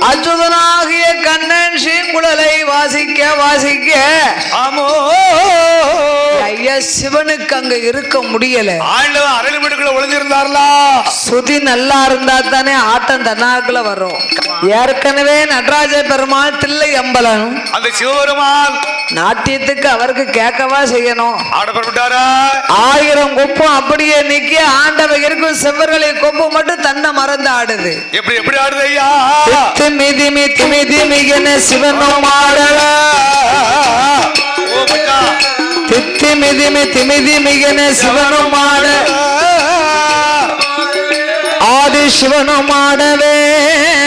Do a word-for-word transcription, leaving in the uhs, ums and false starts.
அச்சுதனாகிய கண்ணன் சீங்குழலை வாசிக்க வாசிக்க ஆமோ ஐயா சிவனுக்கு அங்க இருக்க முடியல. ஆண்டவன் அரளி வீட்டுக்குள்ள ஒளிஞ்சிருந்தார்களா? சுதி நல்லா இருந்தா தானே ஆட்டம் தன்னாக்குள்ள வரும். ஏற்கனவே நடராஜ பெருமாள் தில்லை அம்பலம் அந்த சிவபெருமான் நாட்டியத்துக்கு அவருக்கு கேட்கவா செய்யணும். ஆடப்பட்டாரா? ஆயிரம் கொப்பும் அப்படியே நிக்க ஆண்டவ இருக்கும் செவ்வர்களை கொப்பு மட்டும் தன்னை மறந்து ஆடுது. எப்படி எப்படி ஆடுது ஐயா? திமி திமி திமி திமிகன சிவனும் ஆடல திமி திமி திமி திமிகன சிவனும் ஆட ஆதி சிவனும் ஆடவே